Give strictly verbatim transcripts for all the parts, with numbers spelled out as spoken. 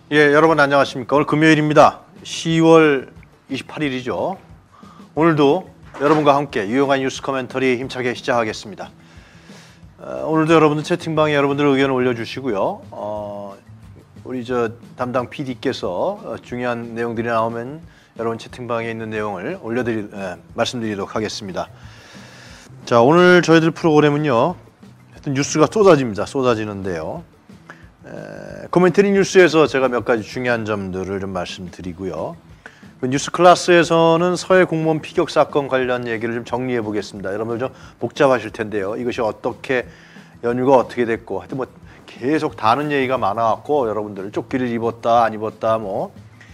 예, 여러분 안녕하십니까. 오늘 금요일입니다. 시월 이십팔일이죠. 오늘도 여러분과 함께 유용한 뉴스 코멘터리 힘차게 시작하겠습니다. 어, 오늘도 여러분들 채팅방에 여러분들 의견을 올려주시고요. 어, 우리 저 담당 피디께서 어, 중요한 내용들이 나오면 여러분 채팅방에 있는 내용을 올려드리 예, 말씀드리도록 하겠습니다. 자, 오늘 저희들 프로그램은요. 하여튼 뉴스가 쏟아집니다. 쏟아지는데요. 에, 코멘터리 뉴스에서 제가 몇 가지 중요한 점들을 좀 말씀드리고요. 그 뉴스 클래스에서는 서해 공무원 피격 사건 관련 얘기를 좀 정리해 보겠습니다. 여러분들 좀 복잡하실 텐데요. 이것이 어떻게 연유가 어떻게 됐고, 하여튼 뭐 계속 다른 얘기가 많아갖고 여러분들 쫓기를 입었다 안 입었다 뭐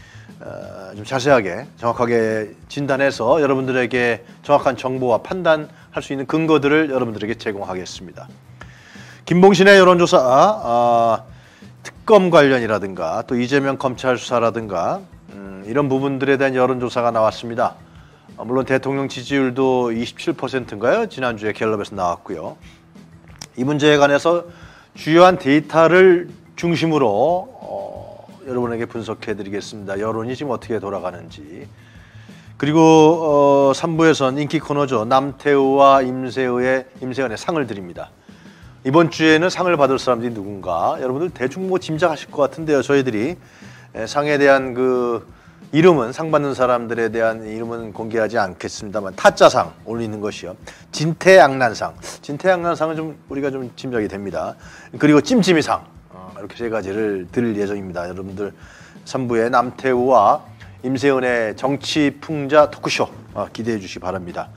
좀 어, 자세하게 정확하게 진단해서 여러분들에게 정확한 정보와 판단할 수 있는 근거들을 여러분들에게 제공하겠습니다. 김봉신의 여론조사, 아, 특검 관련이라든가 또 이재명 검찰 수사라든가 음, 이런 부분들에 대한 여론조사가 나왔습니다. 아, 물론 대통령 지지율도 이십칠 퍼센트인가요? 지난주에 갤럽에서 나왔고요. 이 문제에 관해서 주요한 데이터를 중심으로 어, 여러분에게 분석해드리겠습니다. 여론이 지금 어떻게 돌아가는지. 그리고 어, 삼 부에선 인기 코너죠. 남태우와 임세은의, 임세은의 상을 드립니다. 이번 주에는 상을 받을 사람들이 누군가 여러분들 대충 뭐 짐작하실 것 같은데요. 저희들이 상에 대한 그 이름은 상 받는 사람들에 대한 이름은 공개하지 않겠습니다만 타짜상 올리는 것이요. 진태양난상, 진태양난상은 좀 우리가 좀 짐작이 됩니다. 그리고 찜찜이상 이렇게 세 가지를 드릴 예정입니다. 여러분들 삼 부에 남태우와 임세은의 정치 풍자 토크쇼 기대해 주시기 바랍니다.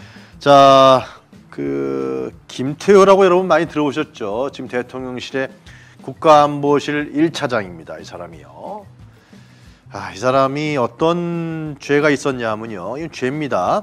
자. 그 김태효라고 여러분 많이 들어보셨죠? 지금 대통령실의 국가안보실 일 차장입니다. 이 사람이요. 아, 이 사람이 어떤 죄가 있었냐면요. 이건 죄입니다.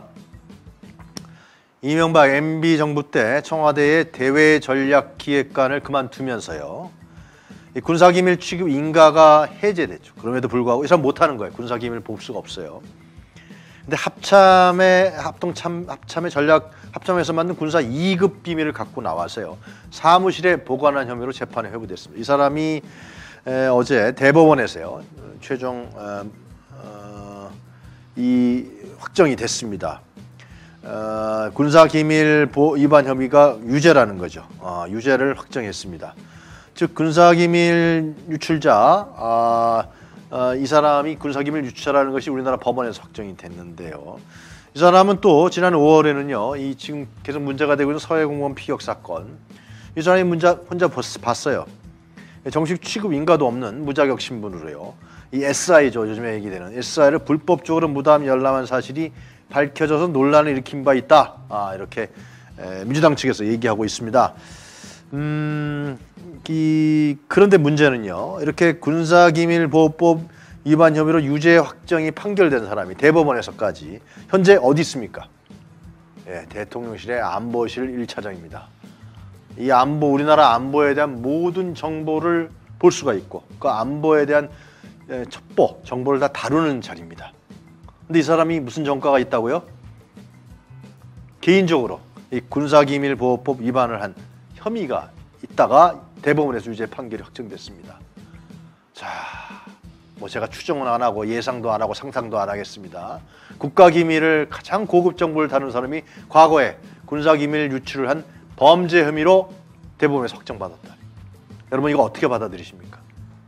이명박 엠비 정부 때 청와대의 대외전략기획관을 그만두면서요. 이 군사기밀 취급 인가가 해제됐죠. 그럼에도 불구하고 이 사람 못하는 거예요. 군사기밀 볼 수가 없어요. 근데 합참의 합동참 합참의 전략 합참에서 만든 군사 이 급 비밀을 갖고 나와서요. 사무실에 보관한 혐의로 재판에 회부됐습니다. 이 사람이 에, 어제 대법원에서요. 최종 어, 어, 이 확정이 됐습니다. 어, 군사 기밀 위반 혐의가 유죄라는 거죠. 어, 유죄를 확정했습니다. 즉 군사 기밀 유출자 아, 어, 이 사람이 군사기밀 유출자라는 것이 우리나라 법원에서 확정이 됐는데요. 이 사람은 또 지난 오월에는요, 이 지금 계속 문제가 되고 있는 서해 공무원 피격 사건, 이 사람이 문자, 혼자 봤어요. 정식 취급 인가도 없는 무자격 신분으로요. 이 에스아이죠, 요즘에 얘기되는 에스아이를 불법적으로 무단 열람한 사실이 밝혀져서 논란을 일으킨 바 있다. 아, 이렇게 에, 민주당 측에서 얘기하고 있습니다. 음, 이, 그런데 문제는요. 이렇게 군사기밀보호법 위반 혐의로 유죄 확정이 판결된 사람이 대법원에서까지 현재 어디 있습니까? 예, 대통령실의 안보실 일 차장입니다. 이 안보, 우리나라 안보에 대한 모든 정보를 볼 수가 있고 그 안보에 대한 첩보, 정보를 다 다루는 자리입니다. 근데 이 사람이 무슨 전과가 있다고요? 개인적으로 이 군사기밀보호법 위반을 한 혐의가 있다가 대법원에서 유죄 판결이 확정됐습니다. 자, 뭐 제가 추정은 안 하고 예상도 안 하고 상상도 안 하겠습니다. 국가기밀을 가장 고급 정보를 다루는 사람이 과거에 군사기밀 유출을 한 범죄 혐의로 대법원에서 확정받았다. 여러분 이거 어떻게 받아들이십니까?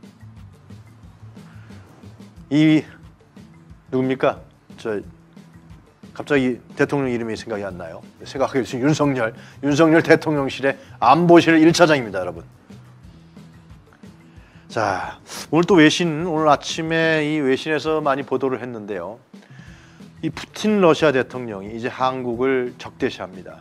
이 누굽니까? 저 갑자기 대통령 이름이 생각이 안 나요. 생각하기 지금 윤석열, 윤석열 대통령실의 안보실 일 차장입니다, 여러분. 자, 오늘 또 외신, 오늘 아침에 이 외신에서 많이 보도를 했는데요. 이 푸틴 러시아 대통령이 이제 한국을 적대시합니다.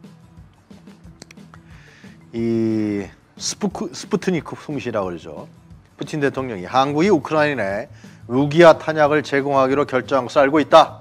이 스푸크, 스푸트니크 통신이라고 그러죠. 푸틴 대통령이 한국이 우크라이나에 무기와 탄약을 제공하기로 결정한 것을 알고 있다.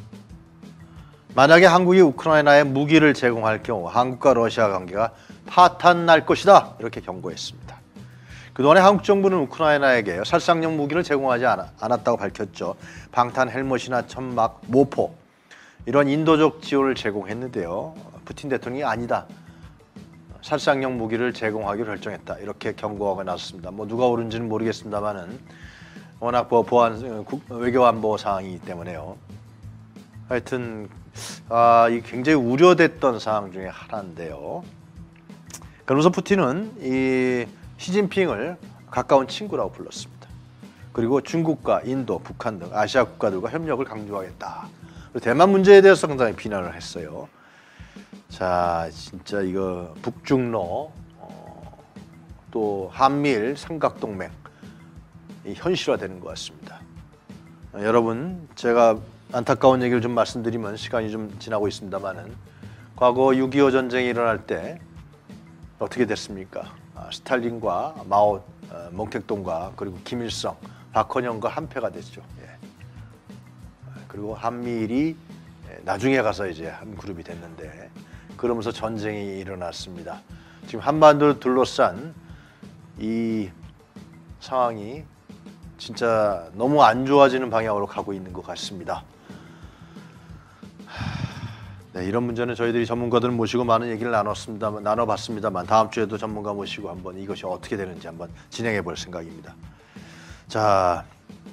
만약에 한국이 우크라이나에 무기를 제공할 경우 한국과 러시아 관계가 파탄날 것이다. 이렇게 경고했습니다. 그동안에 한국 정부는 우크라이나에게 살상용 무기를 제공하지 않았다고 밝혔죠. 방탄 헬멧이나 천막, 모포 이런 인도적 지원을 제공했는데요. 푸틴 대통령이 아니다. 살상용 무기를 제공하기로 결정했다. 이렇게 경고가 나섰습니다. 뭐 누가 옳은지는 모르겠습니다만은 워낙 보안 외교 안보 사항이기 때문에요. 하여튼 아, 이 굉장히 우려됐던 사항 중에 하나인데요. 그러면서 푸틴은 이 시진핑을 가까운 친구라고 불렀습니다. 그리고 중국과 인도, 북한 등 아시아 국가들과 협력을 강조하겠다. 대만 문제에 대해서 상당히 비난을 했어요. 자, 진짜 이거 북중러 어, 또 한미일 삼각동맹 이 현실화되는 것 같습니다. 어, 여러분, 제가 안타까운 얘기를 좀 말씀드리면 시간이 좀 지나고 있습니다만은 과거 육이오 전쟁이 일어날 때 어떻게 됐습니까? 아, 스탈린과 마오, 어, 몽택동과 그리고 김일성, 박헌영과 한패가 됐죠. 예. 그리고 한미일이 나중에 가서 이제 한 그룹이 됐는데 그러면서 전쟁이 일어났습니다. 지금 한반도를 둘러싼 이 상황이 진짜 너무 안 좋아지는 방향으로 가고 있는 것 같습니다. 네, 이런 문제는 저희들이 전문가들을 모시고 많은 얘기를 나눴습니다만, 나눠봤습니다만 다음 주에도 전문가 모시고 한번 이것이 어떻게 되는지 한번 진행해 볼 생각입니다. 자,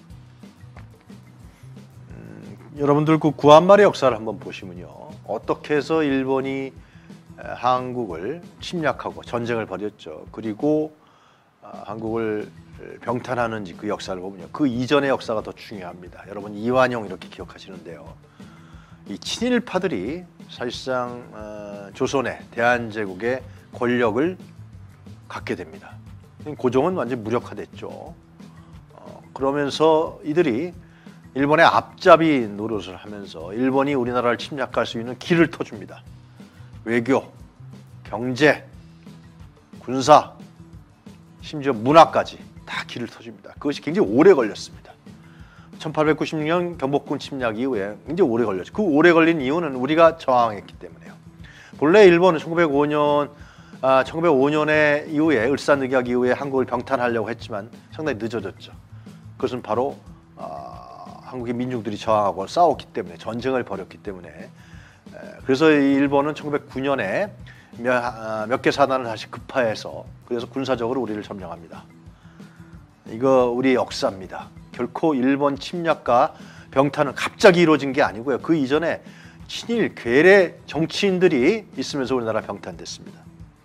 음, 여러분들 그 구한말의 역사를 한번 보시면요, 어떻게 해서 일본이 한국을 침략하고 전쟁을 벌였죠. 그리고 한국을 병탄하는지 그 역사를 보면요, 그 이전의 역사가 더 중요합니다. 여러분 이완용 이렇게 기억하시는데요. 이 친일파들이 사실상 어, 조선의 대한제국의 권력을 갖게 됩니다. 고종은 완전히 무력화됐죠. 어, 그러면서 이들이 일본의 앞잡이 노릇을 하면서 일본이 우리나라를 침략할 수 있는 길을 터줍니다. 외교, 경제, 군사, 심지어 문화까지 다 길을 터줍니다. 그것이 굉장히 오래 걸렸습니다. 천팔백구십육 년 경복궁 침략 이후에 굉장히 오래 걸렸죠. 그 오래 걸린 이유는 우리가 저항했기 때문에요. 본래 일본은 천구백오 년, 아, 천구백오 년에 이후에 을사늑약 이후에 한국을 병탄하려고 했지만 상당히 늦어졌죠. 그것은 바로 아, 한국의 민중들이 저항하고 싸웠기 때문에, 전쟁을 벌였기 때문에. 에, 그래서 일본은 천구백구 년에 몇, 아, 몇 개 사단을 다시 급파해서 그래서 군사적으로 우리를 점령합니다. 이거 우리의 역사입니다. 결코 일본 침략과 병탄은 갑자기 이루어진 게 아니고요. 그 이전에 친일 괴뢰 정치인들이 있으면서 우리나라 병탄됐습니다.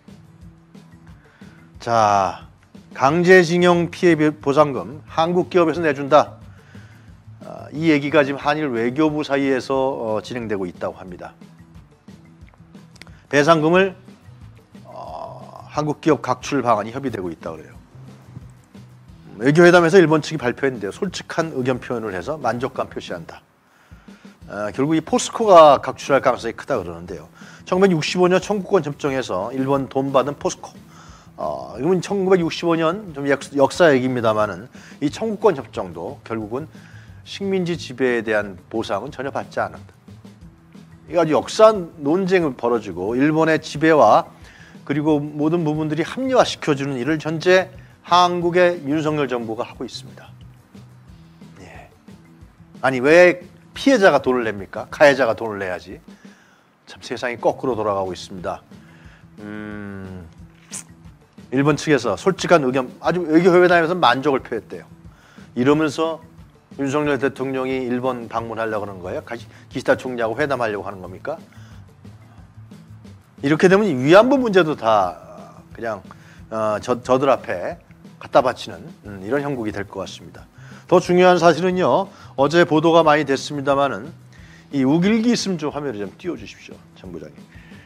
자, 강제징용 피해 보상금 한국 기업에서 내준다. 이 얘기가 지금 한일 외교부 사이에서 진행되고 있다고 합니다. 배상금을 한국 기업 각출 방안이 협의되고 있다고 그래요. 외교회담에서 일본 측이 발표했는데요, 솔직한 의견 표현을 해서 만족감 표시한다. 어, 결국 이 포스코가 각출할 가능성이 크다 그러는데요. 천구백육십오 년 청구권 협정에서 일본 돈 받은 포스코. 어, 이건 천구백육십오 년 좀 역사 얘기입니다만은 이 청구권 협정도 결국은 식민지 지배에 대한 보상은 전혀 받지 않았다. 이거 아주 역사 논쟁을 벌어지고 일본의 지배와 그리고 모든 부분들이 합리화시켜주는 일을 현재 한국의 윤석열 정부가 하고 있습니다. 예. 아니 왜 피해자가 돈을 냅니까? 가해자가 돈을 내야지. 참 세상이 거꾸로 돌아가고 있습니다. 음, 일본 측에서 솔직한 의견, 아주 외교회담에서 만족을 표했대요. 이러면서 윤석열 대통령이 일본 방문하려고 하는 거예요? 기시다 총리하고 회담하려고 하는 겁니까? 이렇게 되면 위안부 문제도 다 그냥 어, 저, 저들 앞에 갖다 바치는 음, 이런 형국이 될 것 같습니다. 더 중요한 사실은요, 어제 보도가 많이 됐습니다만은 이 우길기 있으면 좀 화면을 좀 띄워주십시오, 전부장님.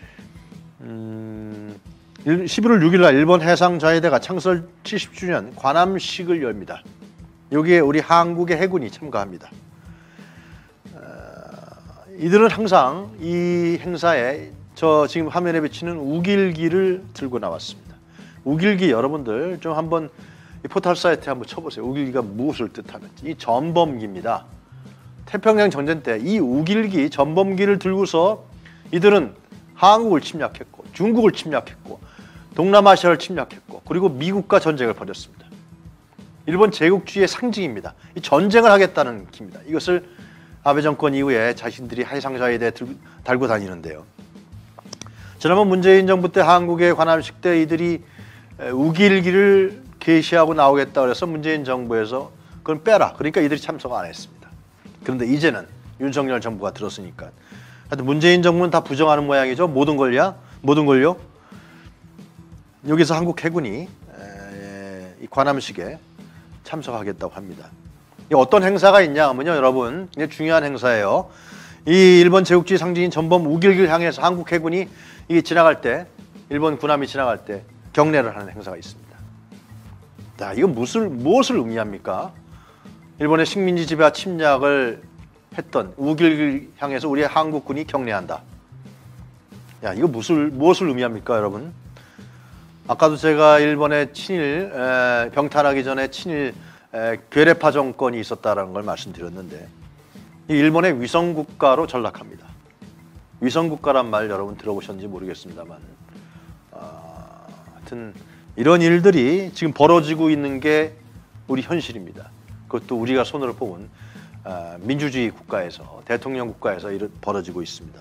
음, 십일월 육일 날 일본 해상자위대가 창설 칠십 주년 관함식을 열립니다. 여기에 우리 한국의 해군이 참가합니다. 어, 이들은 항상 이 행사에 저 지금 화면에 비치는 우길기를 들고 나왔습니다. 우길기 여러분들 좀 한번 이 포털 사이트에 한번 쳐보세요. 우길기가 무엇을 뜻하는지. 이 전범기입니다. 태평양 전쟁 때 이 우길기 전범기를 들고서 이들은 한국을 침략했고 중국을 침략했고 동남아시아를 침략했고 그리고 미국과 전쟁을 벌였습니다. 일본 제국주의의 상징입니다. 이 전쟁을 하겠다는 기입니다. 이것을 아베 정권 이후에 자신들이 해상자위대에 달고 다니는데요. 지난번 문재인 정부 때 한국의 관함식 때 이들이 우길기를 게시하고 나오겠다 그래서 문재인 정부에서 그건 빼라. 그러니까 이들이 참석 안 했습니다. 그런데 이제는 윤석열 정부가 들었으니까. 하여튼 문재인 정부는 다 부정하는 모양이죠. 모든 걸요. 모든 걸요. 여기서 한국 해군이 이 관함식에 참석하겠다고 합니다. 어떤 행사가 있냐 하면요, 여러분, 이게 중요한 행사예요. 이 일본 제국주의 상징인 전범 우길기를 향해서 한국 해군이 이게 지나갈 때, 일본 군함이 지나갈 때 경례를 하는 행사가 있습니다. 자, 이건 무엇을 무엇을 의미합니까? 일본의 식민지 지배와 침략을 했던 우길기를 향해서 우리의 한국군이 경례한다. 야, 이거 무엇을 무엇을 의미합니까, 여러분? 아까도 제가 일본의 친일 에, 병탄하기 전에 친일 에, 괴뢰파 정권이 있었다라는 걸 말씀드렸는데, 이 일본의 위성국가로 전락합니다. 위성국가란 말 여러분 들어보셨는지 모르겠습니다만, 어, 하여튼 이런 일들이 지금 벌어지고 있는 게 우리 현실입니다. 그것도 우리가 손으로 뽑은 어, 민주주의 국가에서, 대통령 국가에서 이런 벌어지고 있습니다.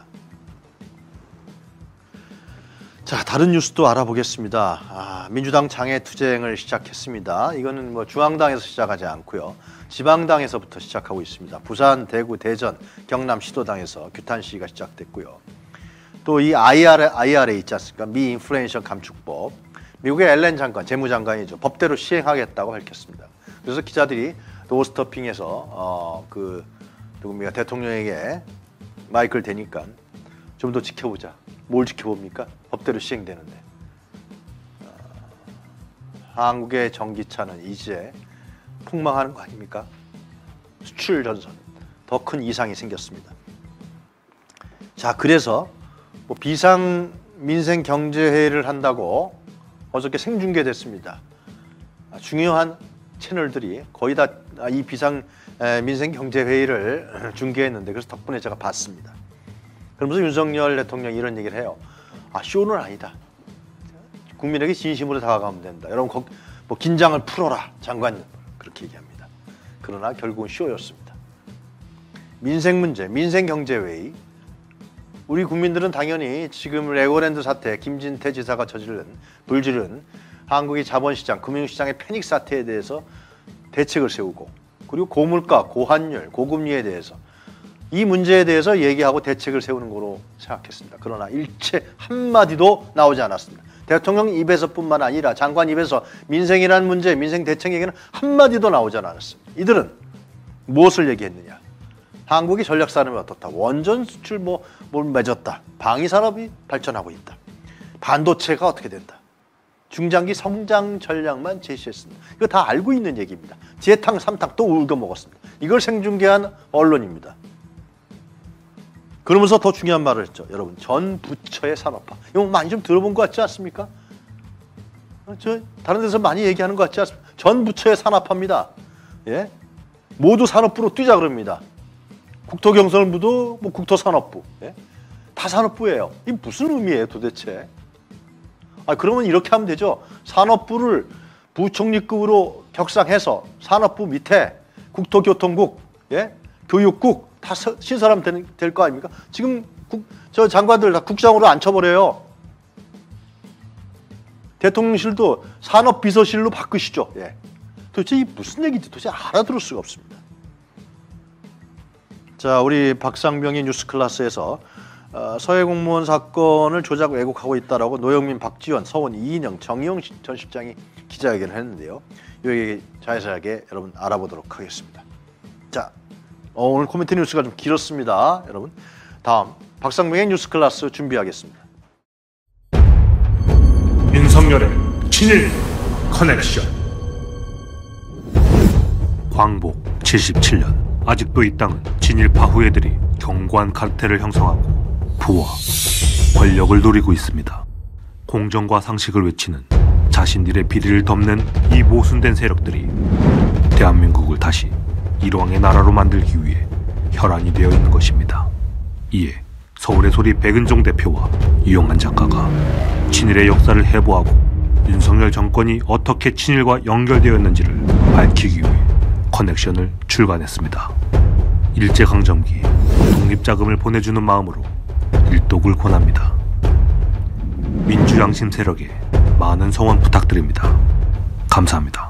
자, 다른 뉴스도 알아보겠습니다. 아, 민주당 장애투쟁을 시작했습니다. 이거는 뭐 중앙당에서 시작하지 않고요, 지방당에서부터 시작하고 있습니다. 부산, 대구, 대전, 경남 시도당에서 규탄 시위가 시작됐고요. 또 이 아이알에이 있지 않습니까? 미 인플레이션 감축법, 미국의 앨런 장관, 재무장관이죠, 법대로 시행하겠다고 밝혔습니다. 그래서 기자들이 로스터핑에서 어, 그 누굽니까, 대통령에게 마이크를 대니까 좀 더 지켜보자. 뭘 지켜봅니까? 법대로 시행되는데. 어, 한국의 전기차는 이제 폭망하는 거 아닙니까? 수출 전선 더 큰 이상이 생겼습니다. 자, 그래서 뭐 비상 민생 경제 회의를 한다고 어저께 생중계됐습니다. 중요한 채널들이 거의 다 이 비상 민생 경제 회의를 중계했는데, 그래서 덕분에 제가 봤습니다. 그러면서 윤석열 대통령이 이런 얘기를 해요. 아, 쇼는 아니다. 국민에게 진심으로 다가가면 된다. 여러분, 거, 뭐 긴장을 풀어라, 장관님. 그렇게 얘기합니다. 그러나 결국은 쇼였습니다. 민생 문제, 민생 경제 회의. 우리 국민들은 당연히 지금 레고랜드 사태, 김진태 지사가 저지른, 불지른 한국의 자본시장, 금융시장의 패닉 사태에 대해서 대책을 세우고, 그리고 고물가, 고환율, 고금리에 대해서 이 문제에 대해서 얘기하고 대책을 세우는 거로 생각했습니다. 그러나 일체 한마디도 나오지 않았습니다. 대통령 입에서뿐만 아니라 장관 입에서 민생이라는 문제, 민생 대책 얘기는 한마디도 나오지 않았습니다. 이들은 무엇을 얘기했느냐? 한국이 전략산업이 어떻다, 원전 수출 뭐, 뭘 맺었다, 방위산업이 발전하고 있다, 반도체가 어떻게 된다, 중장기 성장 전략만 제시했습니다. 이거 다 알고 있는 얘기입니다. 지혜탕 삼탕 또 울겨 먹었습니다. 이걸 생중계한 언론입니다. 그러면서 더 중요한 말을 했죠. 여러분, 전 부처의 산업화. 이거 많이 좀 들어본 것 같지 않습니까? 저 다른 데서 많이 얘기하는 것 같지 않습니까? 전 부처의 산업화입니다. 예? 모두 산업부로 뛰자 그럽니다. 국토경선부도 뭐 국토산업부, 예? 다 산업부예요. 이게 무슨 의미예요, 도대체? 아, 그러면 이렇게 하면 되죠. 산업부를 부총리급으로 격상해서 산업부 밑에 국토교통국, 예? 교육국 다 신설하면 될 거 아닙니까? 지금 국, 저 장관들 다 국장으로 앉혀버려요. 대통령실도 산업비서실로 바꾸시죠. 예. 도대체 이 무슨 얘기인지 도대체 알아들을 수가 없습니다. 자, 우리 박상병이 뉴스클래스에서 어, 서해 공무원 사건을 조작 왜곡하고 있다라고 노영민, 박지원, 서원, 이인영, 정의용 전 실장이 기자회견을 했는데요. 이 얘기 자세하게 여러분 알아보도록 하겠습니다. 자, 어, 오늘 코멘트 뉴스가 좀 길었습니다. 여러분, 다음 박상병의 뉴스클래스 준비하겠습니다. 윤석열의 친일 커넥션. 광복 칠십칠 년, 아직도 이 땅은 친일파 후예들이 견고한 카르텔을 형성하고 부와 권력을 노리고 있습니다. 공정과 상식을 외치는 자신들의 비리를 덮는 이 모순된 세력들이 대한민국을 다시 일왕의 나라로 만들기 위해 혈안이 되어 있는 것입니다. 이에 서울의 소리 백은종 대표와 유영한 작가가 친일의 역사를 해부하고 윤석열 정권이 어떻게 친일과 연결되었는지를 밝히기 위해 커넥션을 출간했습니다. 일제강점기 독립자금을 보내주는 마음으로 일독을 권합니다. 민주양심 세력에 많은 성원 부탁드립니다. 감사합니다.